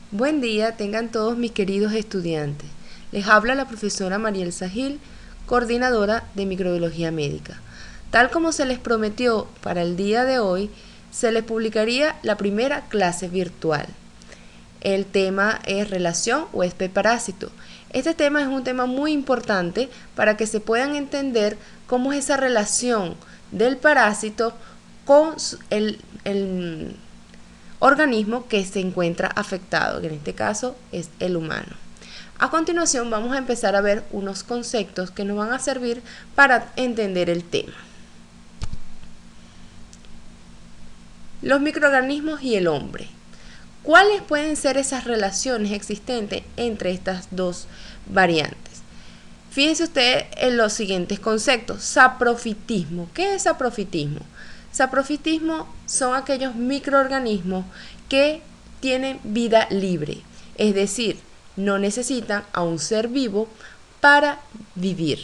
Buen día tengan todos mis queridos estudiantes. Les habla la profesora Marielsa Gil, coordinadora de microbiología médica. Tal como se les prometió para el día de hoy, se les publicaría la primera clase virtual. El tema es relación huésped-parásito. Este tema es un tema muy importante para que se puedan entender cómo es esa relación del parásito con el organismo que se encuentra afectado, que en este caso es el humano. A continuación vamos a empezar a ver unos conceptos que nos van a servir para entender el tema. Los microorganismos y el hombre. ¿Cuáles pueden ser esas relaciones existentes entre estas dos variantes? Fíjense ustedes en los siguientes conceptos. Saprofitismo. ¿Qué es saprofitismo? Saprofitismo son aquellos microorganismos que tienen vida libre, es decir, no necesitan a un ser vivo para vivir.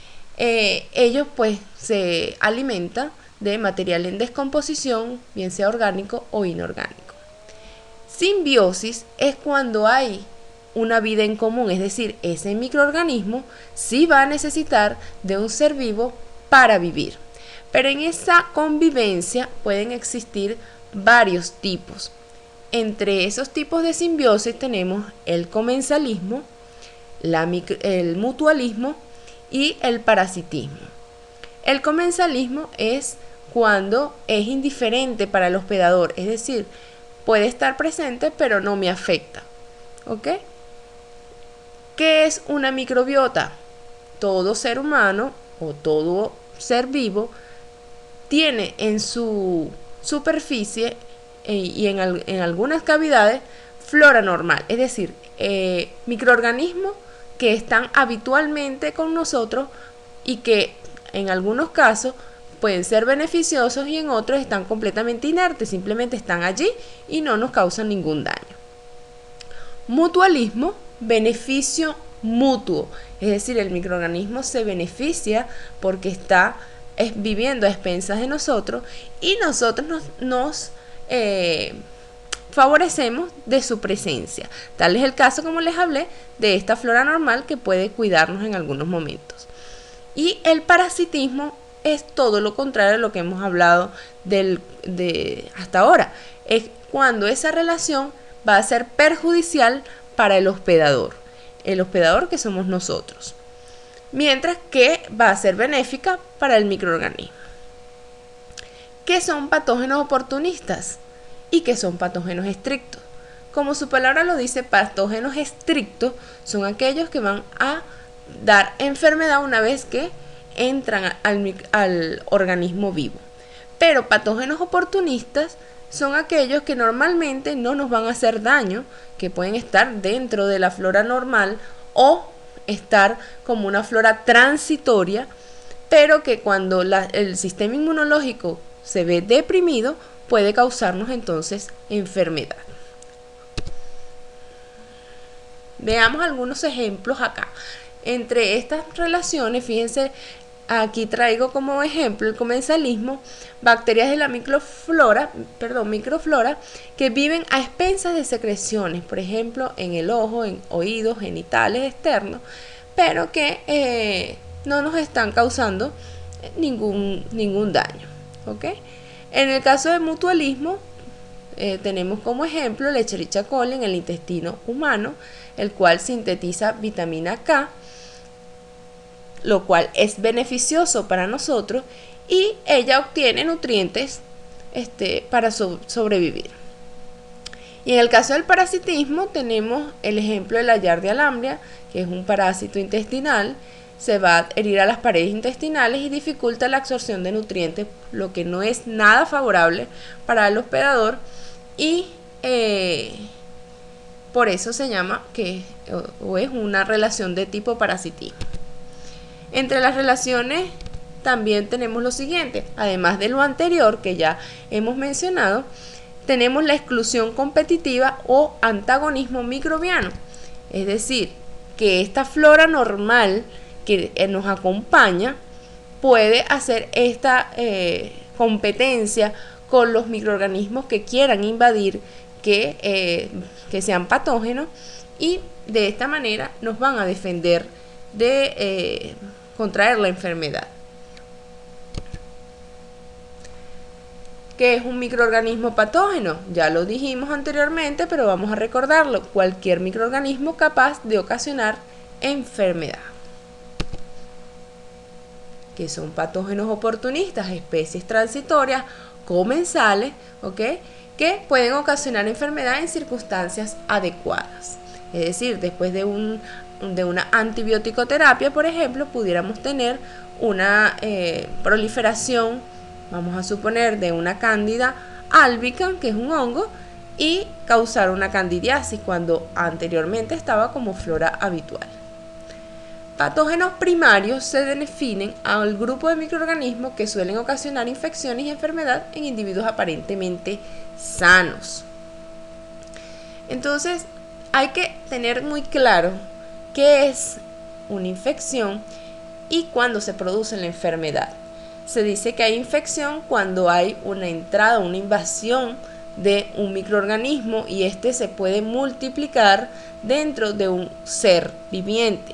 Ellos pues se alimentan de material en descomposición, bien sea orgánico o inorgánico. Simbiosis es cuando hay una vida en común, es decir, ese microorganismo sí va a necesitar de un ser vivo para vivir. Pero en esa convivencia pueden existir varios tipos. Entre esos tipos de simbiosis tenemos el comensalismo, el mutualismo y el parasitismo. El comensalismo es cuando es indiferente para el hospedador, es decir, puede estar presente pero no me afecta. ¿Ok? ¿Qué es una microbiota? Todo ser humano o todo ser vivo tiene en su superficie y en algunas cavidades flora normal, es decir, microorganismos que están habitualmente con nosotros y que en algunos casos pueden ser beneficiosos y en otros están completamente inertes, simplemente están allí y no nos causan ningún daño. Mutualismo, beneficio mutuo, es decir, el microorganismo se beneficia porque está viviendo a expensas de nosotros y nosotros nos favorecemos de su presencia. Tal es el caso, como les hablé, de esta flora normal que puede cuidarnos en algunos momentos. Y el parasitismo es todo lo contrario a lo que hemos hablado hasta ahora. Es cuando esa relación va a ser perjudicial para el hospedador que somos nosotros, mientras que va a ser benéfica para el microorganismo. ¿Qué son patógenos oportunistas y qué son patógenos estrictos? Como su palabra lo dice, patógenos estrictos son aquellos que van a dar enfermedad una vez que entran al organismo vivo. Pero patógenos oportunistas son aquellos que normalmente no nos van a hacer daño, que pueden estar dentro de la flora normal o estar como una flora transitoria, pero que cuando el sistema inmunológico se ve deprimido puede causarnos entonces enfermedad. Veamos algunos ejemplos acá. Entre estas relaciones, fíjense, aquí traigo como ejemplo el comensalismo, bacterias de la microflora que viven a expensas de secreciones, por ejemplo, en el ojo, en oídos, genitales externos, pero que no nos están causando ningún daño. ¿Ok? En el caso del mutualismo, tenemos como ejemplo el Escherichia coli en el intestino humano, el cual sintetiza vitamina K, lo cual es beneficioso para nosotros y ella obtiene nutrientes para sobrevivir. Y en el caso del parasitismo tenemos el ejemplo de la Giardia lamblia, que es un parásito intestinal, se va a adherir a las paredes intestinales y dificulta la absorción de nutrientes, lo que no es nada favorable para el hospedador y por eso se llama o es una relación de tipo parasitismo. Entre las relaciones también tenemos lo siguiente, además de lo anterior que ya hemos mencionado, tenemos la exclusión competitiva o antagonismo microbiano, es decir, que esta flora normal que nos acompaña puede hacer esta competencia con los microorganismos que quieran invadir, que sean patógenos, y de esta manera nos van a defender de contraer la enfermedad. ¿Qué es un microorganismo patógeno? Ya lo dijimos anteriormente, pero vamos a recordarlo. Cualquier microorganismo capaz de ocasionar enfermedad. ¿Qué son patógenos oportunistas? Especies transitorias, comensales, ¿ok?, que pueden ocasionar enfermedad en circunstancias adecuadas. Es decir, después de una antibiótico-terapia, por ejemplo, pudiéramos tener una proliferación, vamos a suponer, de una cándida albicans, que es un hongo, y causar una candidiasis cuando anteriormente estaba como flora habitual. Patógenos primarios se definen al grupo de microorganismos que suelen ocasionar infecciones y enfermedad en individuos aparentemente sanos. Entonces, hay que tener muy claro qué es una infección y cuándo se produce la enfermedad. Se dice que hay infección cuando hay una entrada, una invasión de un microorganismo, y este se puede multiplicar dentro de un ser viviente.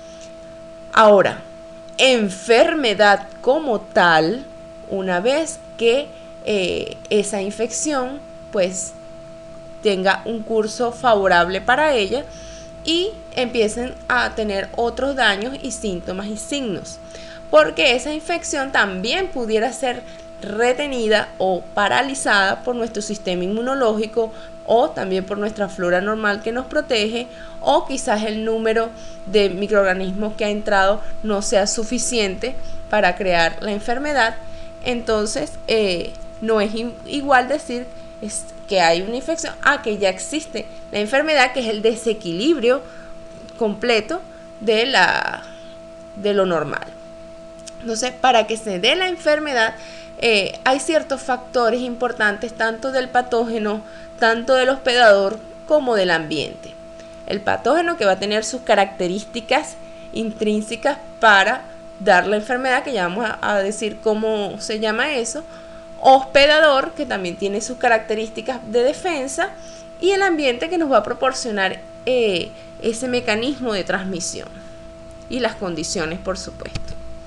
Ahora, enfermedad como tal, una vez que esa infección pues tenga un curso favorable para ella y empiecen a tener otros daños y síntomas y signos, porque esa infección también pudiera ser retenida o paralizada por nuestro sistema inmunológico, o también por nuestra flora normal que nos protege, o quizás el número de microorganismos que ha entrado no sea suficiente para crear la enfermedad. Entonces no es igual decir que hay una infección a que ya existe la enfermedad, que es el desequilibrio completo de lo normal. Entonces, para que se dé la enfermedad, hay ciertos factores importantes, tanto del patógeno, tanto del hospedador, como del ambiente. El patógeno, que va a tener sus características intrínsecas para dar la enfermedad, que ya vamos a decir cómo se llama eso. Hospedador, que también tiene sus características de defensa, y el ambiente, que nos va a proporcionar ese mecanismo de transmisión y las condiciones, por supuesto.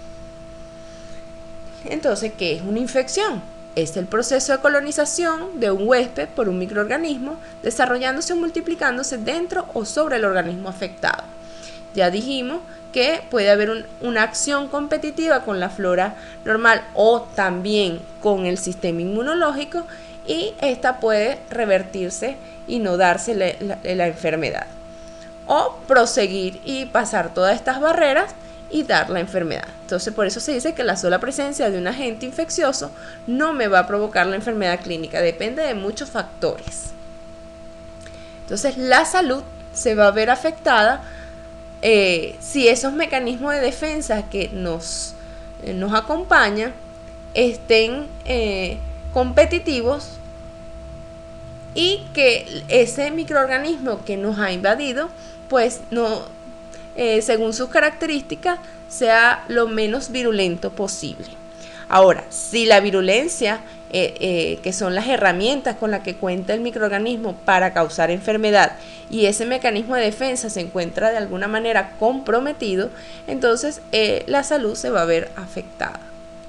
Entonces, ¿qué es una infección? Es el proceso de colonización de un huésped por un microorganismo, desarrollándose o multiplicándose dentro o sobre el organismo afectado. Ya dijimos que puede haber una acción competitiva con la flora normal o también con el sistema inmunológico, y esta puede revertirse y no darse la enfermedad, o proseguir y pasar todas estas barreras y dar la enfermedad. Entonces, por eso se dice que la sola presencia de un agente infeccioso no me va a provocar la enfermedad clínica, depende de muchos factores. Entonces, la salud se va a ver afectada si esos mecanismos de defensa que nos acompañan estén competitivos, y que ese microorganismo que nos ha invadido pues no, según sus características, sea lo menos virulento posible. Ahora, si la virulencia, que son las herramientas con las que cuenta el microorganismo para causar enfermedad, y ese mecanismo de defensa se encuentra de alguna manera comprometido, entonces la salud se va a ver afectada.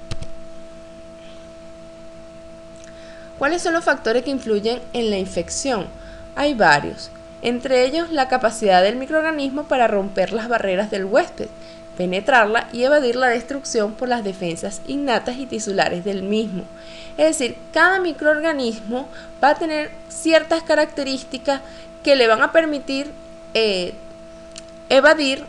¿Cuáles son los factores que influyen en la infección? Hay varios, entre ellos la capacidad del microorganismo para romper las barreras del huésped, penetrarla y evadir la destrucción por las defensas innatas y tisulares del mismo. Es decir, cada microorganismo va a tener ciertas características que le van a permitir evadir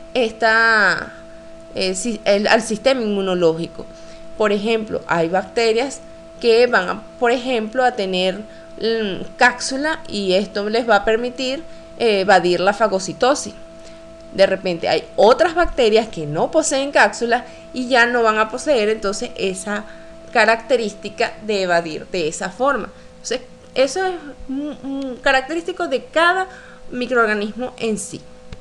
al sistema inmunológico. Por ejemplo, hay bacterias que van, por ejemplo, a tener cápsula, y esto les va a permitir evadir la fagocitosis. De repente hay otras bacterias que no poseen cápsula y ya no van a poseer entonces esa característica de evadir de esa forma. Entonces, eso es característico de cada microorganismo en sí.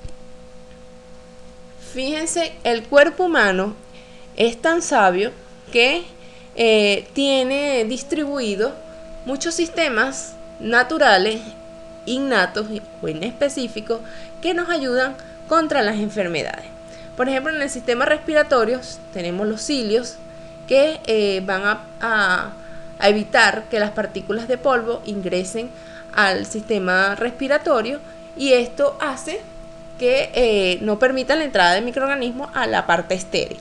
Fíjense, el cuerpo humano es tan sabio que tiene distribuidos muchos sistemas naturales innatos o inespecíficos que nos ayudan contra las enfermedades. Por ejemplo, en el sistema respiratorio tenemos los cilios que van a evitar que las partículas de polvo ingresen al sistema respiratorio, y esto hace que no permita la entrada de microorganismos a la parte estéril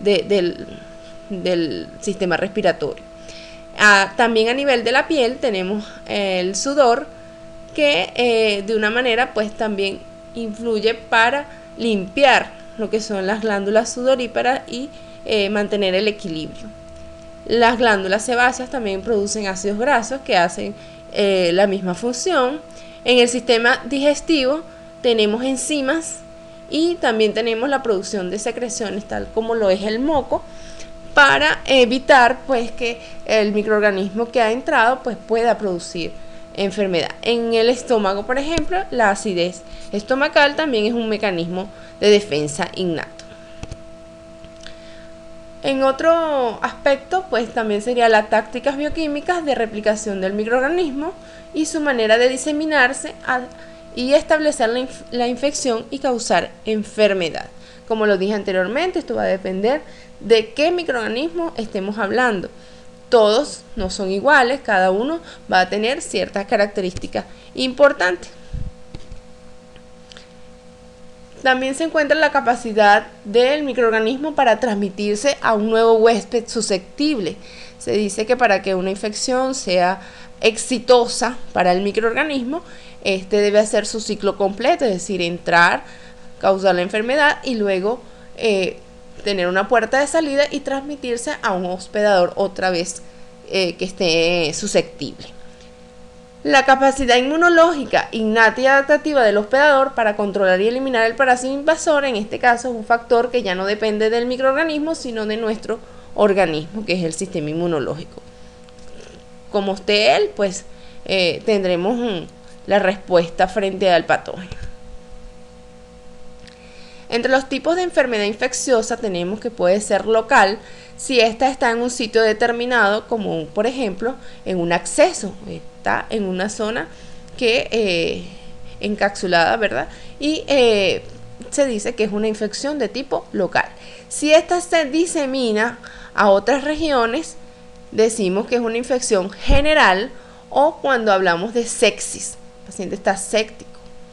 del sistema respiratorio. También a nivel de la piel tenemos el sudor, que de una manera pues también influye para limpiar lo que son las glándulas sudoríparas y mantener el equilibrio. Las glándulas sebáceas también producen ácidos grasos que hacen la misma función. En el sistema digestivo tenemos enzimas y también tenemos la producción de secreciones, tal como lo es el moco, para evitar pues que el microorganismo que ha entrado pues pueda producir enfermedad. En el estómago, por ejemplo, la acidez estomacal también es un mecanismo de defensa innato. En otro aspecto, pues también sería las tácticas bioquímicas de replicación del microorganismo y su manera de diseminarse y establecer la infección y causar enfermedad. Como lo dije anteriormente, esto va a depender de qué microorganismo estemos hablando. Todos no son iguales, cada uno va a tener ciertas características importantes. También se encuentra la capacidad del microorganismo para transmitirse a un nuevo huésped susceptible. Se dice que para que una infección sea exitosa para el microorganismo, este debe hacer su ciclo completo, es decir, entrar, causar la enfermedad y luego tener una puerta de salida y transmitirse a un hospedador otra vez que esté susceptible. La capacidad inmunológica innata y adaptativa del hospedador para controlar y eliminar el parásito invasor, en este caso, es un factor que ya no depende del microorganismo, sino de nuestro organismo, que es el sistema inmunológico. Como esté él, pues tendremos la respuesta frente al patógeno. Entre los tipos de enfermedad infecciosa tenemos que puede ser local, si ésta está en un sitio determinado, como por ejemplo en un acceso, está en una zona que encapsulada, ¿verdad? Y se dice que es una infección de tipo local. Si ésta se disemina a otras regiones, decimos que es una infección general, o cuando hablamos de sepsis, el paciente está séptico.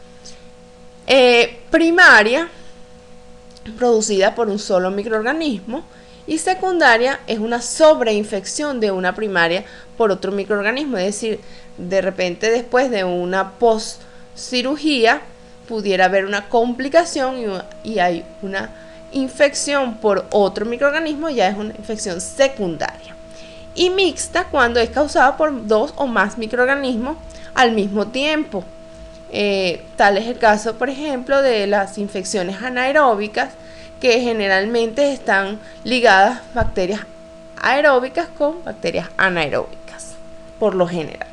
Primaria, producida por un solo microorganismo, y secundaria es una sobreinfección de una primaria por otro microorganismo, es decir, de repente después de una postcirugía pudiera haber una complicación y hay una infección por otro microorganismo, ya es una infección secundaria. Y mixta, cuando es causada por dos o más microorganismos al mismo tiempo. Tal es el caso, por ejemplo, de las infecciones anaeróbicas, que generalmente están ligadas bacterias aeróbicas con bacterias anaeróbicas, por lo general.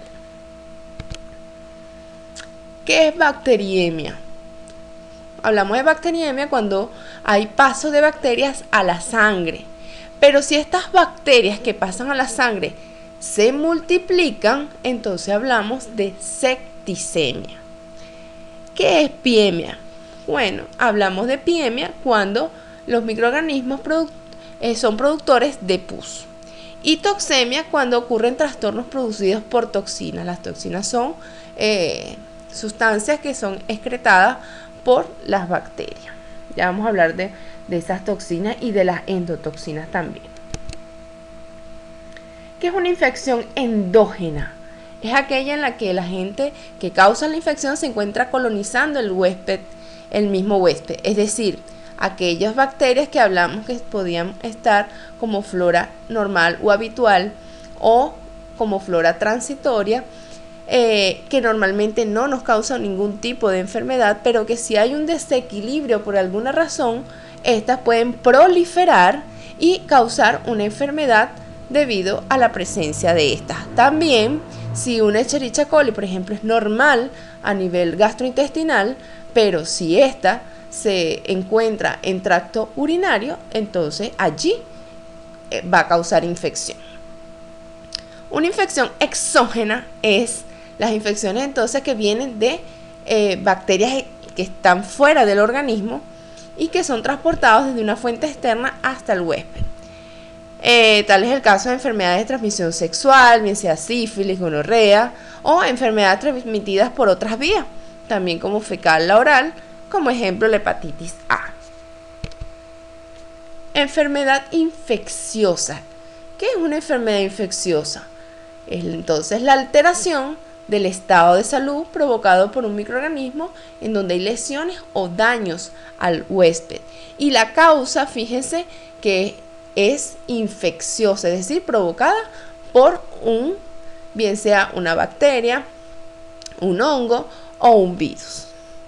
¿Qué es bacteriemia? Hablamos de bacteriemia cuando hay paso de bacterias a la sangre, pero si estas bacterias que pasan a la sangre se multiplican, entonces hablamos de septicemia. ¿Qué es piemia? Bueno, hablamos de piemia cuando los microorganismos son productores de pus. Y toxemia cuando ocurren trastornos producidos por toxinas. Las toxinas son sustancias que son excretadas por las bacterias. Ya vamos a hablar de esas toxinas y de las endotoxinas también. ¿Qué es una infección endógena? Es aquella en la que el agente que causa la infección se encuentra colonizando el mismo huésped, es decir, aquellas bacterias que hablamos que podían estar como flora normal o habitual o como flora transitoria, que normalmente no nos causan ningún tipo de enfermedad, pero que si hay un desequilibrio por alguna razón, estas pueden proliferar y causar una enfermedad debido a la presencia de estas. También, si una Escherichia coli, por ejemplo, es normal a nivel gastrointestinal, pero si esta se encuentra en tracto urinario, entonces allí va a causar infección. Una infección exógena es Las infecciones entonces que vienen de bacterias que están fuera del organismo y que son transportados desde una fuente externa hasta el huésped. Tal es el caso de enfermedades de transmisión sexual, bien sea sífilis, gonorrea o enfermedades transmitidas por otras vías, también como fecal la oral, como ejemplo la hepatitis A. Enfermedad infecciosa. ¿Qué es una enfermedad infecciosa? Es entonces la alteración del estado de salud provocado por un microorganismo en donde hay lesiones o daños al huésped. Y la causa, fíjense que es infecciosa, es decir, provocada por bien sea una bacteria, un hongo o un virus.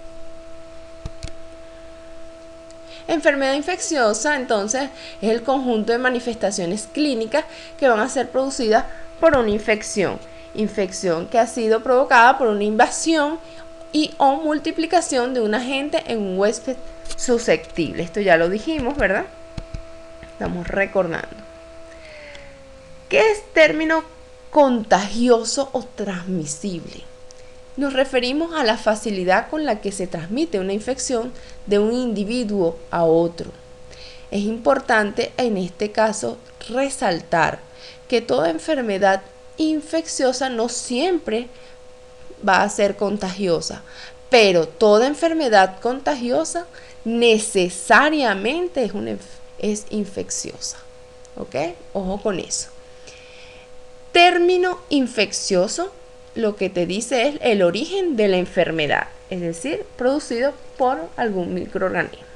Enfermedad infecciosa, entonces, es el conjunto de manifestaciones clínicas que van a ser producidas por una infección que ha sido provocada por una invasión o multiplicación de un agente en un huésped susceptible. Esto ya lo dijimos, ¿verdad? Estamos recordando. ¿Qué es término contagioso o transmisible? Nos referimos a la facilidad con la que se transmite una infección de un individuo a otro. Es importante en este caso resaltar que toda enfermedad infecciosa no siempre va a ser contagiosa, pero toda enfermedad contagiosa necesariamente es infecciosa. ¿Ok? Ojo con eso. Término infeccioso lo que te dice es el origen de la enfermedad, es decir, producido por algún microorganismo.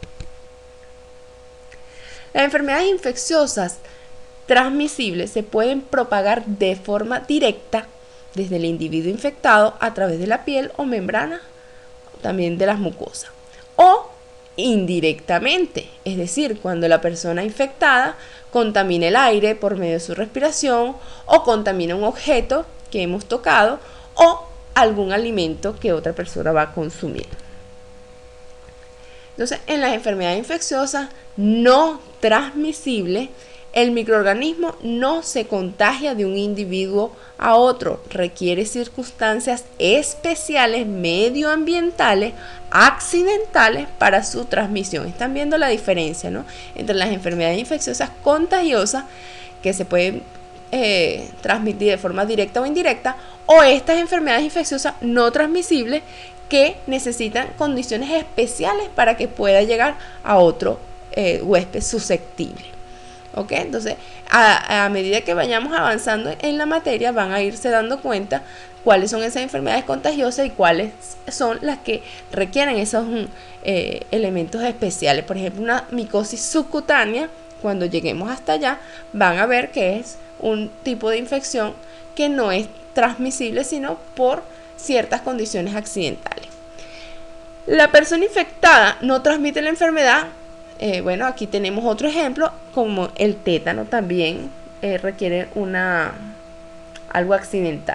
Las enfermedades infecciosas transmisibles se pueden propagar de forma directa desde el individuo infectado a través de la piel o membrana, también de las mucosas, o indirectamente, es decir, cuando la persona infectada contamina el aire por medio de su respiración o contamina un objeto que hemos tocado o algún alimento que otra persona va a consumir. Entonces, en las enfermedades infecciosas no transmisibles, el microorganismo no se contagia de un individuo a otro, requiere circunstancias especiales medioambientales, accidentales para su transmisión. Están viendo la diferencia, ¿no?, entre las enfermedades infecciosas contagiosas que se pueden transmitir de forma directa o indirecta, o estas enfermedades infecciosas no transmisibles que necesitan condiciones especiales para que pueda llegar a otro huésped susceptible. ¿Ok? Entonces, a medida que vayamos avanzando en la materia, van a irse dando cuenta cuáles son esas enfermedades contagiosas y cuáles son las que requieren esos elementos especiales. Por ejemplo, una micosis subcutánea, cuando lleguemos hasta allá, van a ver que es un tipo de infección que no es transmisible sino por ciertas condiciones accidentales. La persona infectada no transmite la enfermedad. Bueno, aquí tenemos otro ejemplo, como el tétano también requiere algo accidental.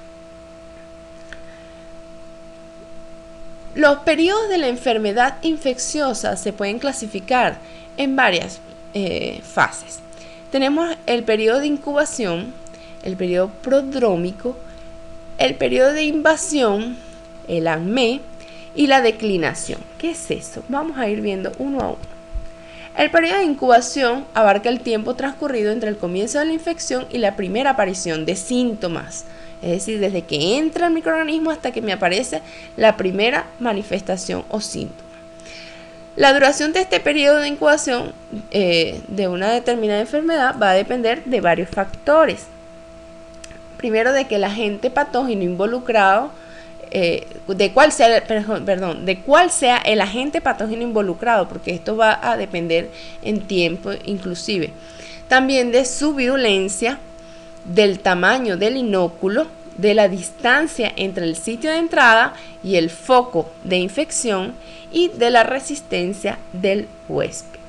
Los periodos de la enfermedad infecciosa se pueden clasificar en varias fases. Tenemos el periodo de incubación, el periodo prodrómico, el periodo de invasión, el ANME y la declinación. ¿Qué es eso? Vamos a ir viendo uno a uno. El periodo de incubación abarca el tiempo transcurrido entre el comienzo de la infección y la primera aparición de síntomas. Es decir, desde que entra el microorganismo hasta que me aparece la primera manifestación o síntoma. La duración de este periodo de incubación de una determinada enfermedad va a depender de varios factores. Primero, de que el agente patógeno involucrado, de cuál sea el agente patógeno involucrado, porque esto va a depender en tiempo inclusive. También de su virulencia, del tamaño del inóculo, de la distancia entre el sitio de entrada y el foco de infección y de la resistencia del huésped.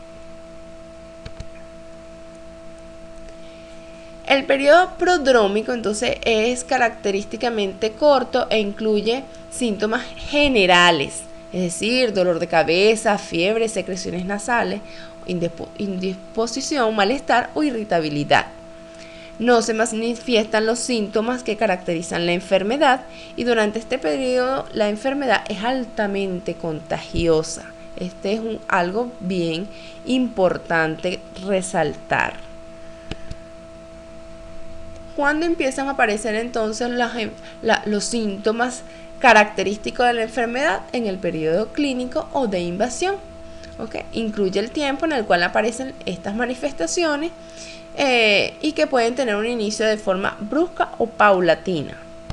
El periodo prodrómico entonces es característicamente corto e incluye síntomas generales, es decir, dolor de cabeza, fiebre, secreciones nasales, indisposición, malestar o irritabilidad. no se manifiestan los síntomas que caracterizan la enfermedad y durante este periodo la enfermedad es altamente contagiosa. Este es algo bien importante resaltar. ¿Cuándo empiezan a aparecer entonces los síntomas característicos de la enfermedad? En el periodo clínico o de invasión. ¿Okay? Incluye el tiempo en el cual aparecen estas manifestaciones y que pueden tener un inicio de forma brusca o paulatina.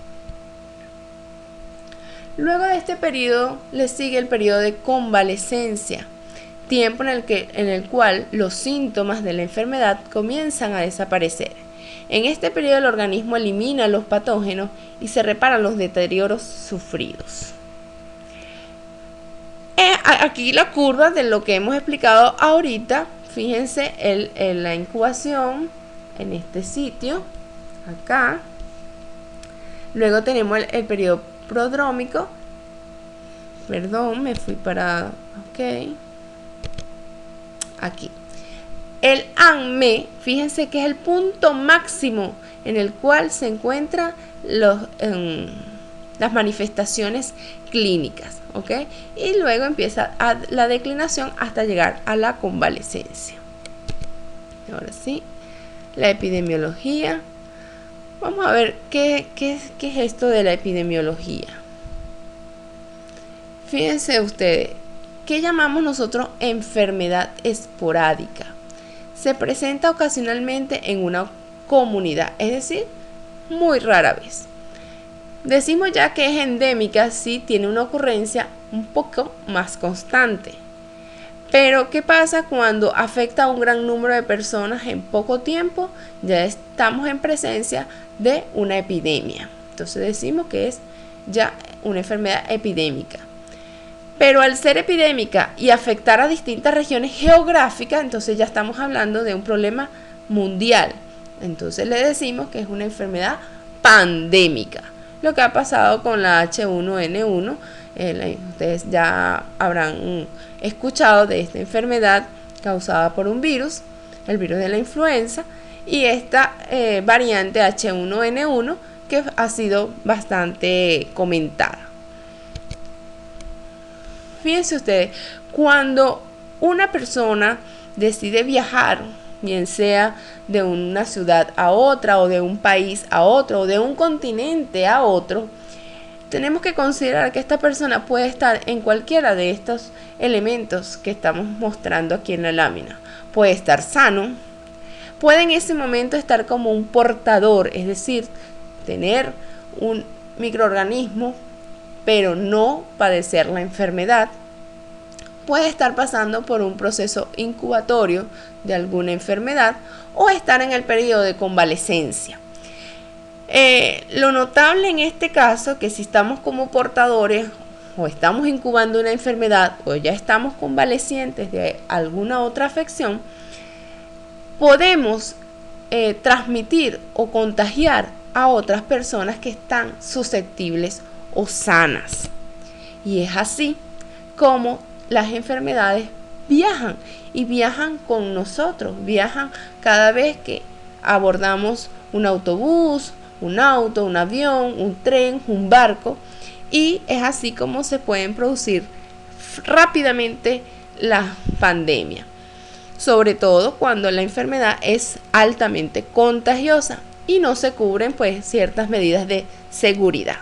Luego de este periodo le sigue el periodo de convalescencia, tiempo en el cual los síntomas de la enfermedad comienzan a desaparecer. En este periodo el organismo elimina los patógenos y se reparan los deterioros sufridos. Aquí la curva de lo que hemos explicado ahorita, fíjense en la incubación en este sitio, acá. Luego tenemos el periodo prodrómico. Perdón, me fui para... ok. Aquí. El ANME, fíjense que es el punto máximo en el cual se encuentran las manifestaciones clínicas, ¿ok? Y luego empieza la declinación hasta llegar a la convalescencia. Ahora sí, la epidemiología. Vamos a ver qué es esto de la epidemiología. Fíjense ustedes, ¿qué llamamos nosotros enfermedad esporádica? Se presenta ocasionalmente en una comunidad, es decir, muy rara vez. Decimos ya que es endémica si tiene una ocurrencia un poco más constante. Pero ¿qué pasa cuando afecta a un gran número de personas en poco tiempo? Ya estamos en presencia de una epidemia. Entonces decimos que es ya una enfermedad epidémica. Pero al ser epidémica y afectar a distintas regiones geográficas, entonces ya estamos hablando de un problema mundial. Entonces le decimos que es una enfermedad pandémica. Lo que ha pasado con la H1N1, ustedes ya habrán escuchado de esta enfermedad causada por un virus, el virus de la influenza, y esta variante H1N1 que ha sido bastante comentada. Fíjense ustedes, cuando una persona decide viajar, bien sea de una ciudad a otra, o de un país a otro, o de un continente a otro, tenemos que considerar que esta persona puede estar en cualquiera de estos elementos que estamos mostrando aquí en la lámina. Puede estar sano, puede en ese momento estar como un portador, es decir, tener un microorganismo pero no padecer la enfermedad. Puede estar pasando por un proceso incubatorio de alguna enfermedad o estar en el periodo de convalescencia. Lo notable en este caso que si estamos como portadores o estamos incubando una enfermedad o ya estamos convalecientes de alguna otra afección, podemos transmitir o contagiar a otras personas que están susceptibles o sanas. Y es así como las enfermedades viajan y viajan con nosotros, viajan cada vez que abordamos un autobús, un auto, un avión, un tren, un barco, y es así como se pueden producir rápidamente las pandemias, sobre todo cuando la enfermedad es altamente contagiosa y no se cubren pues ciertas medidas de seguridad.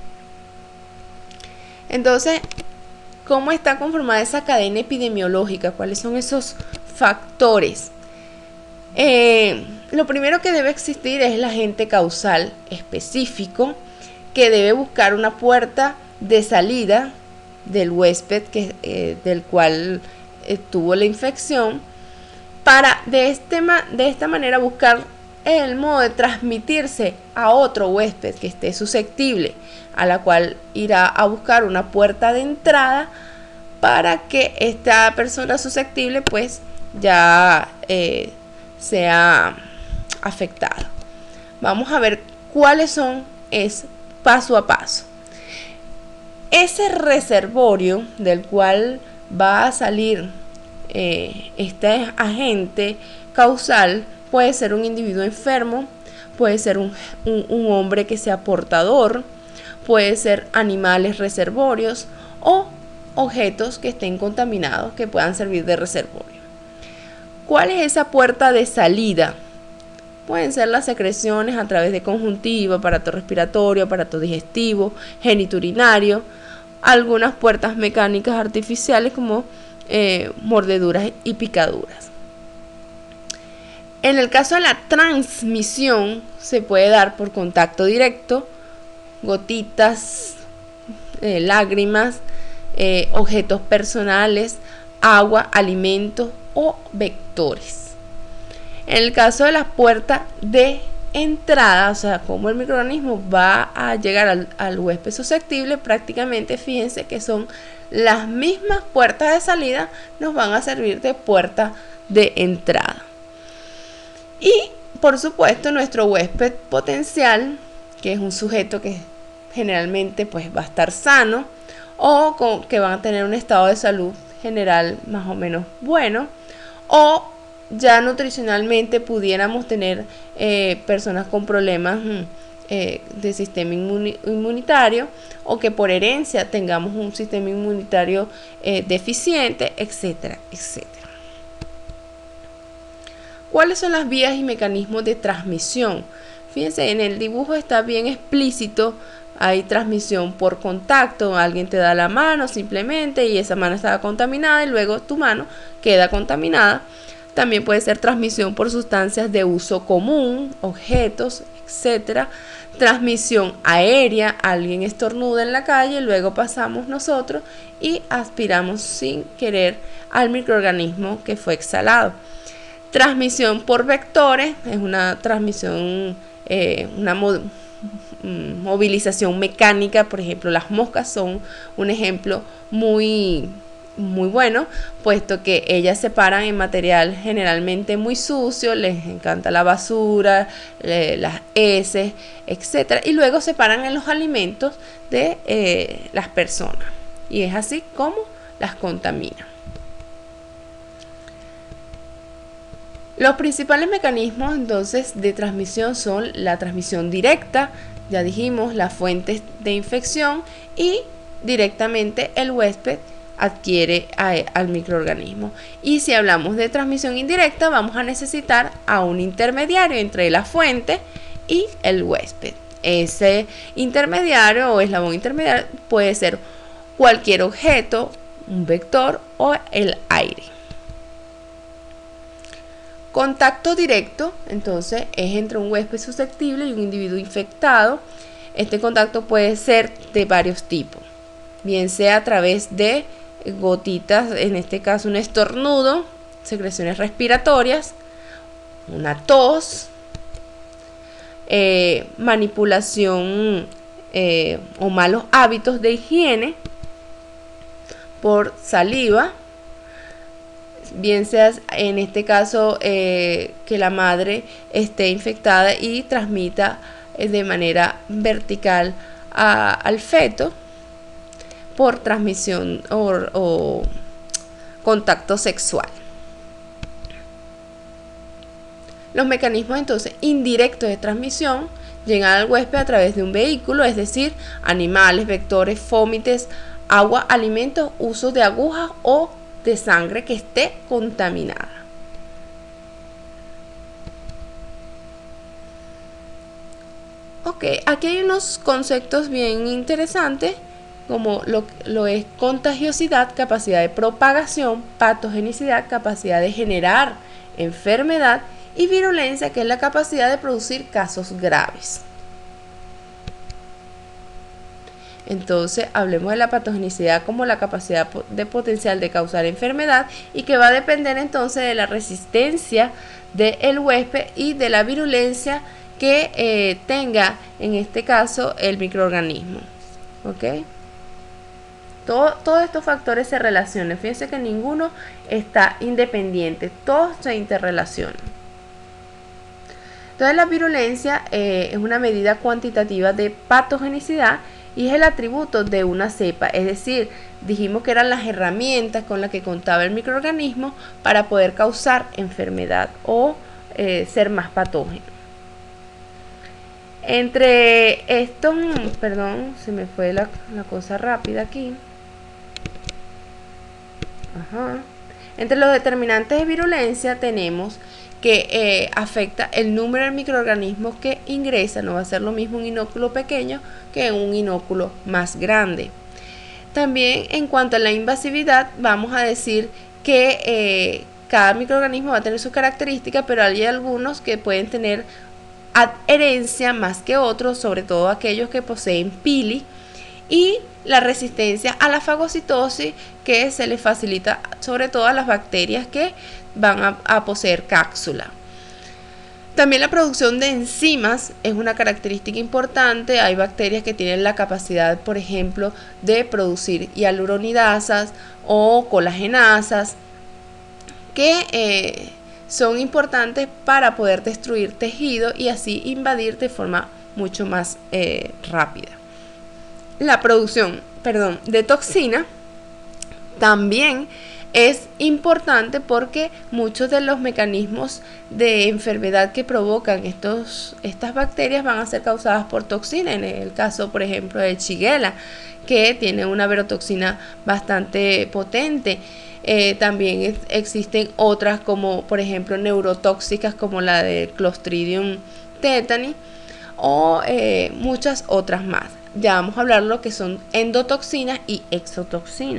Entonces, ¿cómo está conformada esa cadena epidemiológica? ¿Cuáles son esos factores? Lo primero que debe existir es el agente causal específico que debe buscar una puerta de salida del huésped del cual tuvo la infección para de esta manera buscar el modo de transmitirse a otro huésped que esté susceptible, a la cual irá a buscar una puerta de entrada para que esta persona susceptible pues ya sea afectada. Vamos a ver cuáles son, es paso a paso. Ese reservorio del cual va a salir este agente causal puede ser un individuo enfermo, puede ser un hombre que sea portador, puede ser animales reservorios o objetos que estén contaminados que puedan servir de reservorio. ¿Cuál es esa puerta de salida? Pueden ser las secreciones a través de conjuntiva, aparato respiratorio, aparato digestivo, genitourinario, algunas puertas mecánicas artificiales como mordeduras y picaduras. En el caso de la transmisión se puede dar por contacto directo, gotitas, lágrimas, objetos personales, agua, alimentos o vectores. En el caso de la puerta de entrada, o sea, cómo el microorganismo va a llegar al huésped susceptible, prácticamente fíjense que son las mismas puertas de salida, nos van a servir de puerta de entrada. Y por supuesto nuestro huésped potencial, que es un sujeto que generalmente pues va a estar sano o que van a tener un estado de salud general más o menos bueno, o ya nutricionalmente pudiéramos tener personas con problemas de sistema inmunitario, o que por herencia tengamos un sistema inmunitario deficiente, etcétera, etcétera. ¿Cuáles son las vías y mecanismos de transmisión? Fíjense, en el dibujo está bien explícito. Hay transmisión por contacto, alguien te da la mano simplemente y esa mano estaba contaminada y luego tu mano queda contaminada. También puede ser transmisión por sustancias de uso común, objetos, etc. Transmisión aérea, alguien estornuda en la calle, luego pasamos nosotros y aspiramos sin querer al microorganismo que fue exhalado. Transmisión por vectores, es una transmisión, movilización mecánica. Por ejemplo, las moscas son un ejemplo muy bueno, puesto que ellas se paran en material generalmente muy sucio, les encanta la basura, las heces, etcétera, y luego se paran en los alimentos de las personas, y es así como las contaminan. Los principales mecanismos entonces de transmisión son la transmisión directa, ya dijimos, las fuentes de infección, y directamente el huésped adquiere al microorganismo. Y si hablamos de transmisión indirecta, vamos a necesitar a un intermediario entre la fuente y el huésped. Ese intermediario o eslabón intermediario puede ser cualquier objeto, un vector o el aire. Contacto directo, entonces, es entre un huésped susceptible y un individuo infectado. Este contacto puede ser de varios tipos, bien sea a través de gotitas, en este caso un estornudo, secreciones respiratorias, una tos, manipulación o malos hábitos de higiene, por saliva, bien sea en este caso que la madre esté infectada y transmita de manera vertical al feto por transmisión o contacto sexual. Los mecanismos entonces indirectos de transmisión llegan al huésped a través de un vehículo, es decir, animales, vectores, fómites, agua, alimentos, uso de agujas o de sangre que esté contaminada. Ok, aquí hay unos conceptos bien interesantes, como lo es contagiosidad, capacidad de propagación, patogenicidad, capacidad de generar enfermedad, y virulencia, que es la capacidad de producir casos graves. Entonces, hablemos de la patogenicidad como la capacidad de potencial de causar enfermedad, y que va a depender entonces de la resistencia del huésped y de la virulencia que tenga en este caso el microorganismo. ¿Ok? Todos estos factores se relacionan. Fíjense que ninguno está independiente, todos se interrelacionan. Entonces, la virulencia es una medida cuantitativa de patogenicidad y es el atributo de una cepa, es decir, dijimos que eran las herramientas con las que contaba el microorganismo para poder causar enfermedad o ser más patógeno. Entre estos, perdón, se me fue la cosa rápida aquí. Ajá. Entre los determinantes de virulencia tenemos que afecta el número de microorganismos que ingresan. No va a ser lo mismo un inóculo pequeño que un inóculo más grande. También en cuanto a la invasividad, vamos a decir que cada microorganismo va a tener sus características, pero hay algunos que pueden tener adherencia más que otros, sobre todo aquellos que poseen pili, y la resistencia a la fagocitosis, que se les facilita sobre todo a las bacterias que van a poseer cápsula. También la producción de enzimas es una característica importante. Hay bacterias que tienen la capacidad, por ejemplo, de producir hialuronidasas o colagenasas, que son importantes para poder destruir tejido y así invadir de forma mucho más rápida. La producción, de toxina también es importante porque muchos de los mecanismos de enfermedad que provocan estas bacterias van a ser causadas por toxina. En el caso, por ejemplo, de Shigella, que tiene una verotoxina bastante potente. También existen otras, como por ejemplo neurotóxicas, como la de Clostridium tetani, o muchas otras más. Ya vamos a hablar lo que son endotoxinas y exotoxinas.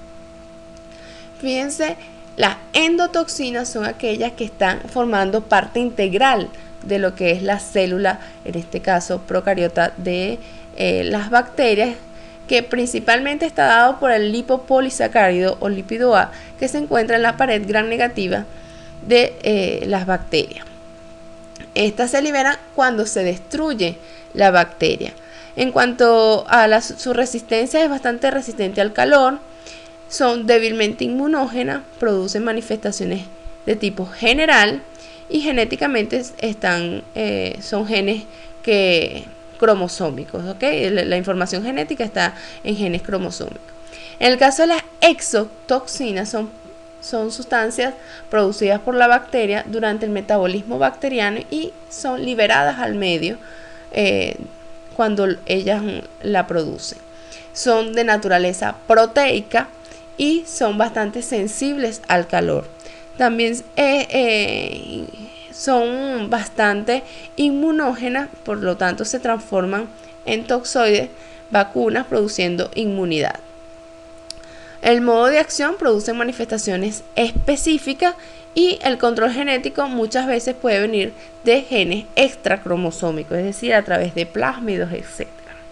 Fíjense, las endotoxinas son aquellas que están formando parte integral de lo que es la célula, en este caso procariota de las bacterias, que principalmente está dado por el lipopolisacárido o lípido A, que se encuentra en la pared gram negativa de las bacterias. Estas se liberan cuando se destruye la bacteria. En cuanto a su resistencia, es bastante resistente al calor, son débilmente inmunógenas, producen manifestaciones de tipo general y genéticamente son genes cromosómicos, ¿ok? La información genética está en genes cromosómicos. En el caso de las exotoxinas, son sustancias producidas por la bacteria durante el metabolismo bacteriano y son liberadas al medio cuando ellas la producen. Son de naturaleza proteica y son bastante sensibles al calor. También son bastante inmunógenas, por lo tanto se transforman en toxoides, vacunas, produciendo inmunidad. El modo de acción produce manifestaciones específicas y el control genético muchas veces puede venir de genes extracromosómicos, es decir, a través de plásmidos, etc.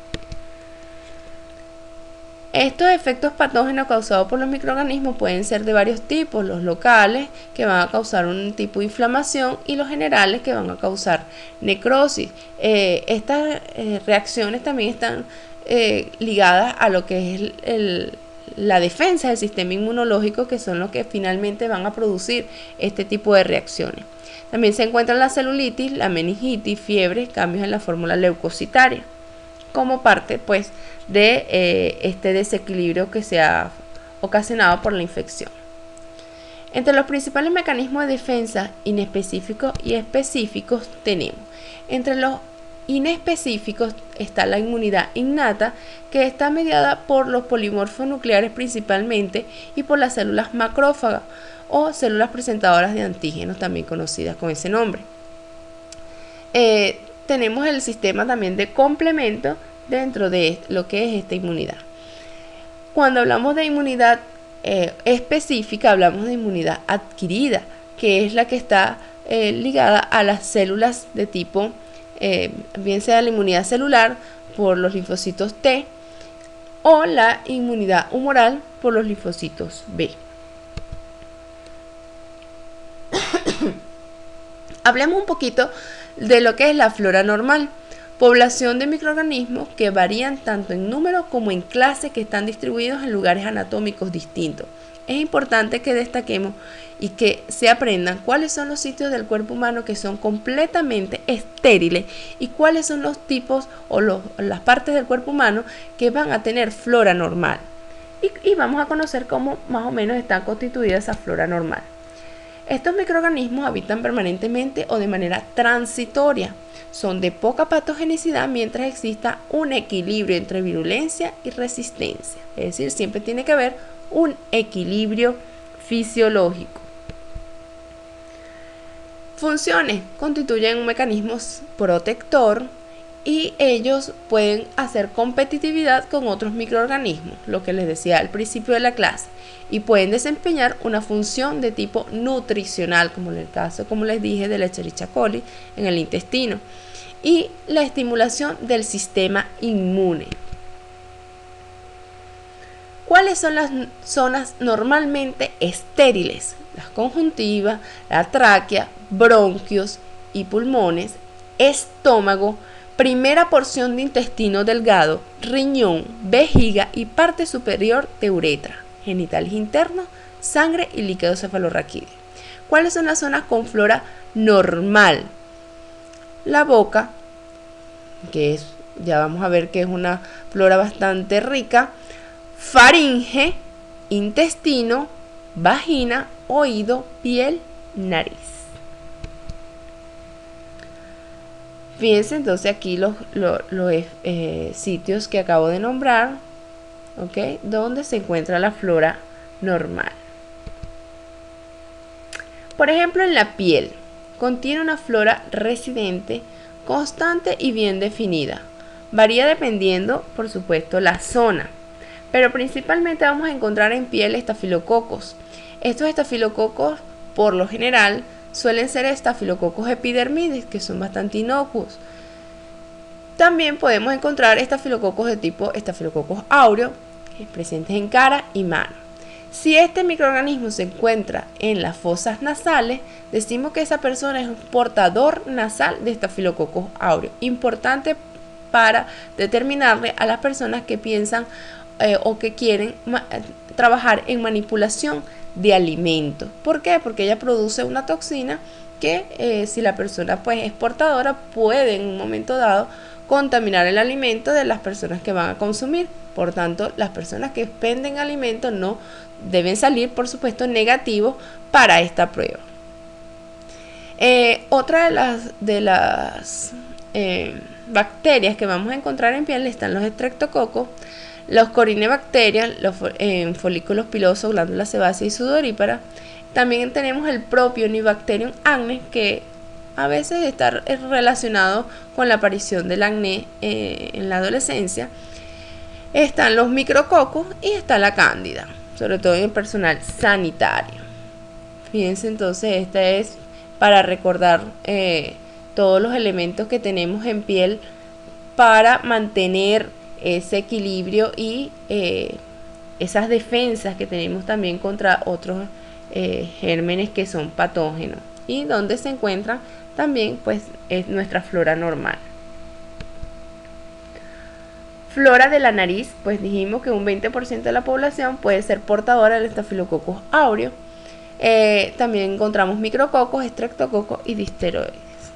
Estos efectos patógenos causados por los microorganismos pueden ser de varios tipos: los locales, que van a causar un tipo de inflamación, y los generales, que van a causar necrosis. Estas reacciones también están ligadas a lo que es la defensa del sistema inmunológico, que son los que finalmente van a producir este tipo de reacciones. También se encuentran la celulitis, la meningitis, fiebre, cambios en la fórmula leucocitaria, como parte pues de este desequilibrio que se ha ocasionado por la infección. Entre los principales mecanismos de defensa inespecíficos y específicos tenemos: entre los inespecíficos está la inmunidad innata, que está mediada por los polimorfos nucleares principalmente y por las células macrófagas o células presentadoras de antígenos, también conocidas con ese nombre. Tenemos el sistema también de complemento dentro de lo que es esta inmunidad. Cuando hablamos de inmunidad específica, hablamos de inmunidad adquirida, que es la que está ligada a las células de tipo, bien sea la inmunidad celular por los linfocitos T o la inmunidad humoral por los linfocitos B. Hablemos un poquito de lo que es la flora normal, población de microorganismos que varían tanto en número como en clase, que están distribuidos en lugares anatómicos distintos. Es importante que destaquemos y que se aprendan cuáles son los sitios del cuerpo humano que son completamente estériles y cuáles son los tipos o las partes del cuerpo humano que van a tener flora normal. Y vamos a conocer cómo más o menos está constituida esa flora normal. Estos microorganismos habitan permanentemente o de manera transitoria. son de poca patogenicidad mientras exista un equilibrio entre virulencia y resistencia. Es decir, siempre tiene que haber un equilibrio fisiológico. Funciones: constituyen un mecanismo protector y ellos pueden hacer competitividad con otros microorganismos, lo que les decía al principio de la clase, y pueden desempeñar una función de tipo nutricional, como en el caso, como les dije, de la Escherichia coli en el intestino, y la estimulación del sistema inmune. ¿Cuáles son las zonas normalmente estériles? Las conjuntivas, la tráquea, bronquios y pulmones, estómago, primera porción de intestino delgado, riñón, vejiga y parte superior de uretra, genitales internos, sangre y líquido cefalorraquídeo. ¿Cuáles son las zonas con flora normal? La boca, que es, ya vamos a ver que es una flora bastante rica, faringe, intestino, vagina, oído, piel, nariz. Fíjense entonces aquí los sitios que acabo de nombrar, ¿ok? Donde se encuentra la flora normal. Por ejemplo, en la piel, contiene una flora residente, constante y bien definida. Varía dependiendo, por supuesto, la zona, pero principalmente vamos a encontrar en piel estafilococos. Estos estafilococos, por lo general, suelen ser estafilococos epidermidis, que son bastante inocuos. También podemos encontrar estafilococos de tipo estafilococos áureo, presentes en cara y mano. Si este microorganismo se encuentra en las fosas nasales, decimos que esa persona es un portador nasal de estafilococos áureo. Importante para determinarle a las personas que piensan o que quieren trabajar en manipulación de alimentos. ¿Por qué? Porque ella produce una toxina que si la persona pues es portadora, puede en un momento dado contaminar el alimento de las personas que van a consumir. Por tanto, las personas que expenden alimentos no deben salir, por supuesto, negativos para esta prueba. Otra de las bacterias que vamos a encontrar en piel están los estreptococos, los corinebacterias, los folículos pilosos, glándulas sebáceas y sudoríparas. También tenemos el propio Nibacterium acnes, que a veces está relacionado con la aparición del acné en la adolescencia. Están los micrococos y está la cándida, sobre todo en el personal sanitario. Fíjense entonces, esta es para recordar todos los elementos que tenemos en piel para mantener ese equilibrio y esas defensas que tenemos también contra otros gérmenes que son patógenos, y donde se encuentran también pues es nuestra flora normal. Flora de la nariz, pues dijimos que un 20% de la población puede ser portadora del Staphylococcus aureus. También encontramos micrococos, estreptococos y disteroides.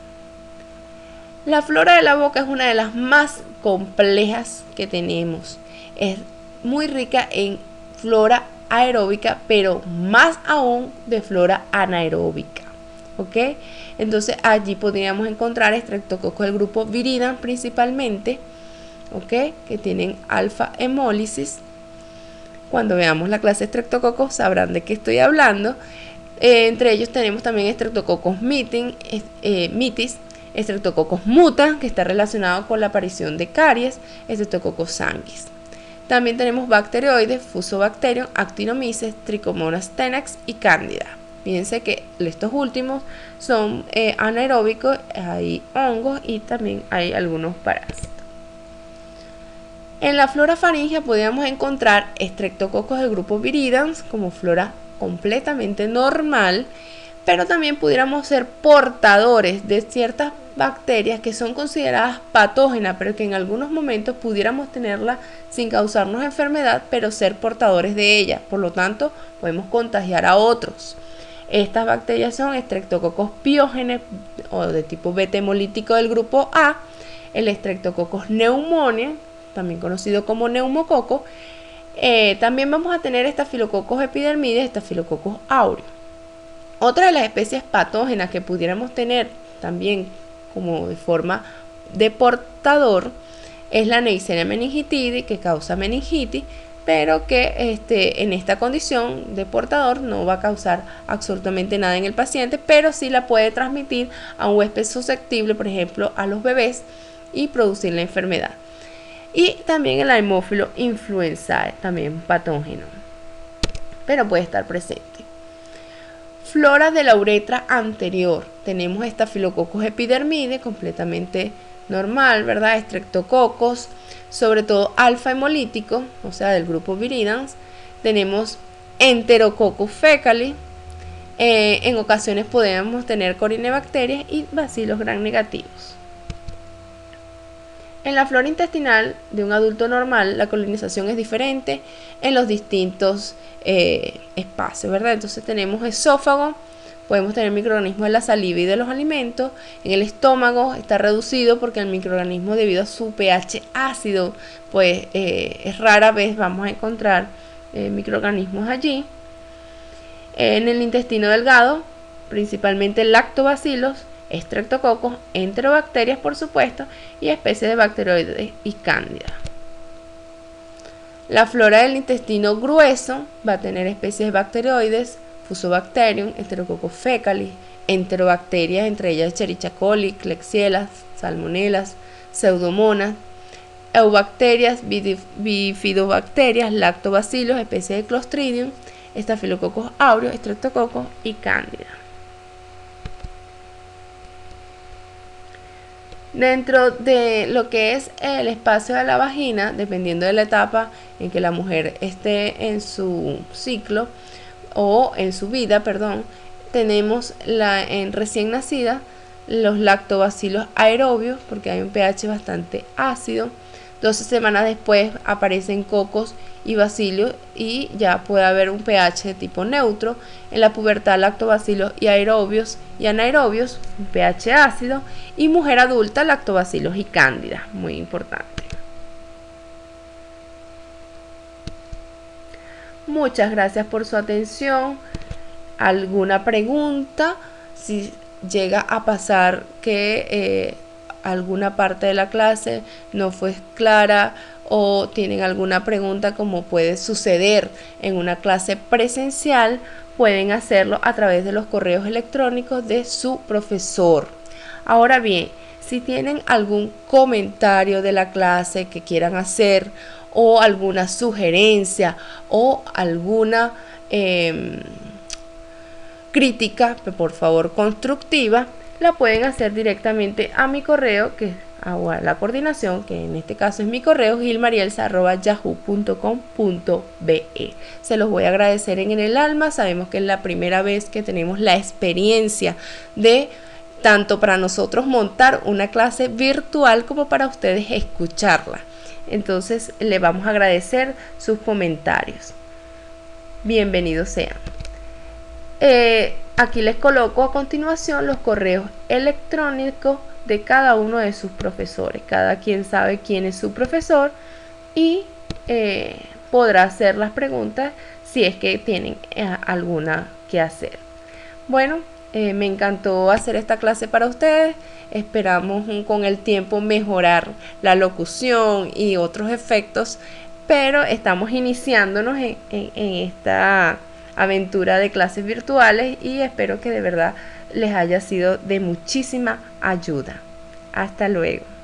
La flora de la boca es una de las más complejas que tenemos. Es muy rica en flora aeróbica, pero más aún de flora anaeróbica. ¿Ok? Entonces allí podríamos encontrar estreptococos del grupo Viridans principalmente, ¿ok? Que tienen alfa hemólisis. Cuando veamos la clase de estreptococos sabrán de qué estoy hablando. Entre ellos tenemos también Streptococcus mitis, Streptococcus muta, que está relacionado con la aparición de caries, Streptococcus sanguis. También tenemos bacteroides, Fusobacterium, Actinomyces, Trichomonas tenax y Cándida. Fíjense que estos últimos son anaeróbicos, hay hongos y también hay algunos parásitos. En la flora faríngea podríamos encontrar estreptococos del grupo Viridans como flora completamente normal, pero también pudiéramos ser portadores de ciertas bacterias que son consideradas patógenas, pero que en algunos momentos pudiéramos tenerla sin causarnos enfermedad, pero ser portadores de ella. Por lo tanto, podemos contagiar a otros. Estas bacterias son Streptococcus pyogenes o de tipo beta hemolítico del grupo A, el Streptococcus pneumoniae, también conocido como neumococo. También vamos a tener Staphylococcus epidermidis, Staphylococcus aureus. Otra de las especies patógenas que pudiéramos tener también como de forma de portador es la Neisseria meningitidis, que causa meningitis, pero que en esta condición de portador no va a causar absolutamente nada en el paciente, pero sí la puede transmitir a un huésped susceptible, por ejemplo, a los bebés, y producir la enfermedad. Y también el Haemophilus influenzae, también patógeno, pero puede estar presente. Flora de la uretra anterior. Tenemos Staphylococcus epidermide, completamente normal, ¿verdad? Streptococcus, sobre todo alfa hemolítico, o sea, del grupo Viridans. Tenemos Enterococcus faecalis. En ocasiones podemos tener corinebacterias y bacilos gram negativos. En la flora intestinal de un adulto normal, la colonización es diferente en los distintos espacios, ¿verdad? Entonces tenemos esófago, podemos tener microorganismos de la saliva y de los alimentos. En el estómago está reducido porque el microorganismo, debido a su pH ácido, pues es rara vez vamos a encontrar microorganismos allí. En el intestino delgado, principalmente lactobacilos, estreptococos, enterobacterias, por supuesto, y especies de bacteroides y cándida. La flora del intestino grueso va a tener especies de bacteroides, Fusobacterium, Enterococcus faecalis, enterobacterias, entre ellas Escherichia coli, Klebsiella, Salmonellas, Pseudomonas, eubacterias, bifidobacterias, lactobacillus, especies de Clostridium, Staphylococcus aureus, Streptococcus y cándida. Dentro de lo que es el espacio de la vagina, dependiendo de la etapa en que la mujer esté en su ciclo o en su vida, perdón, tenemos en recién nacida los lactobacilos aerobios, porque hay un pH bastante ácido. 12 semanas después aparecen cocos y bacilios y ya puede haber un pH de tipo neutro. En la pubertad, lactobacilos y aerobios y anaerobios, un pH ácido, y mujer adulta, lactobacilos y cándida, muy importante. Muchas gracias por su atención. ¿Alguna pregunta? Si llega a pasar que alguna parte de la clase no fue clara o tienen alguna pregunta, como puede suceder en una clase presencial, pueden hacerlo a través de los correos electrónicos de su profesor. Ahora bien, si tienen algún comentario de la clase que quieran hacer, o alguna sugerencia o alguna crítica, por favor constructiva, la pueden hacer directamente a mi correo, que a la coordinación, que en este caso es mi correo, gilmarielsa@yahoo.com.be. Se los voy a agradecer en el alma. Sabemos que es la primera vez que tenemos la experiencia de tanto para nosotros montar una clase virtual como para ustedes escucharla. Entonces le vamos a agradecer sus comentarios. Bienvenidos sean. Aquí les coloco a continuación los correos electrónicos de cada uno de sus profesores. Cada quien sabe quién es su profesor y podrá hacer las preguntas si es que tienen alguna que hacer. Bueno, me encantó hacer esta clase para ustedes. Esperamos con el tiempo mejorar la locución y otros efectos, pero estamos iniciándonos en esta aventura de clases virtuales y espero que de verdad les haya sido de muchísima ayuda. Hasta luego.